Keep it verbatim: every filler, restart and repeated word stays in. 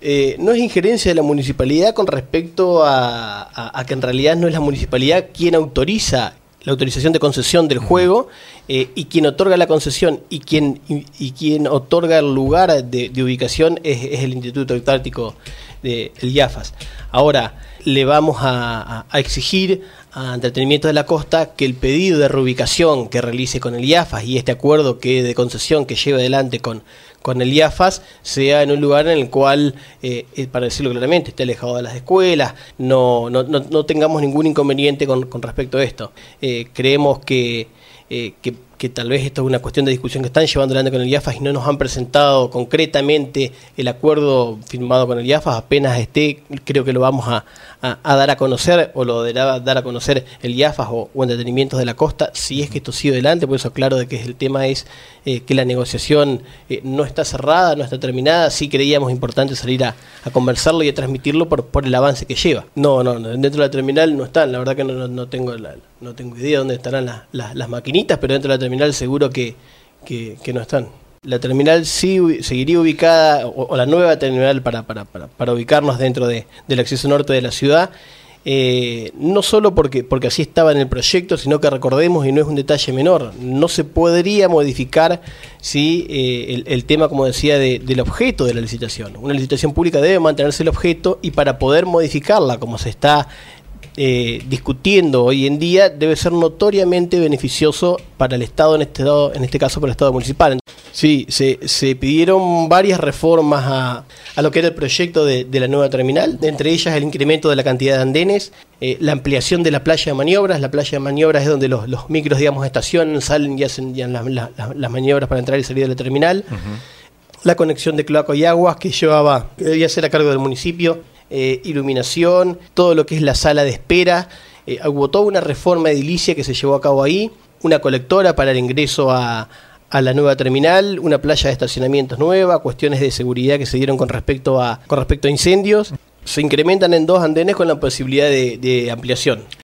Eh, no es injerencia de la municipalidad con respecto a, a, a que en realidad no es la municipalidad quien autoriza la autorización de concesión del juego, eh, y quien otorga la concesión y quien, y, y quien otorga el lugar de, de ubicación es, es el Instituto Antártico del IAFAS. Ahora, le vamos a, a, a exigir a Entretenimiento de la Costa que el pedido de reubicación que realice con el IAFAS y este acuerdo que de concesión que lleve adelante con, con el IAFAS sea en un lugar en el cual, eh, para decirlo claramente, esté alejado de las escuelas, no, no, no, no tengamos ningún inconveniente con, con respecto a esto. Eh, creemos que, eh, que, que tal vez esto es una cuestión de discusión que están llevando adelante con el IAFAS y no nos han presentado concretamente el acuerdo firmado con el IAFAS. Apenas esté, creo que lo vamos a, a, a dar a conocer, o lo deberá dar a conocer el IAFAS o, o Entretenimientos de la Costa, si es que esto sigue adelante. Por eso claro de que el tema es eh, que la negociación eh, no está cerrada, no está terminada. Sí creíamos importante salir a, a conversarlo y a transmitirlo por, por el avance que lleva. No, no, dentro de la terminal no están, la verdad que no, no, no tengo la, no tengo idea dónde estarán la, la, las maquinitas, pero dentro de la terminal seguro que, que, que no están. La terminal sí seguiría ubicada, o, o la nueva terminal para, para, para, para ubicarnos dentro de, del acceso norte de la ciudad, eh, no solo porque, porque así estaba en el proyecto, sino que recordemos, y no es un detalle menor, no se podría modificar ¿sí? eh, el, el tema, como decía, de, del objeto de la licitación. Una licitación pública debe mantenerse el objeto, y para poder modificarla, como se está Eh, discutiendo hoy en día, debe ser notoriamente beneficioso para el Estado, en este, en este caso para el Estado municipal. Sí, se, se pidieron varias reformas a, a lo que era el proyecto de, de la nueva terminal, entre ellas el incremento de la cantidad de andenes, eh, la ampliación de la playa de maniobras. La playa de maniobras es donde los, los micros, digamos, estacionan, salen y hacen ya las, las, las maniobras para entrar y salir de la terminal. Uh-huh. La conexión de cloaca y aguas que llevaba, que debía ser a cargo del municipio. Eh, iluminación, todo lo que es la sala de espera. Eh, hubo toda una reforma edilicia que se llevó a cabo ahí, una colectora para el ingreso a, a la nueva terminal, una playa de estacionamientos nueva, cuestiones de seguridad que se dieron con respecto a, con respecto a incendios. Se incrementan en dos andenes con la posibilidad de, de ampliación.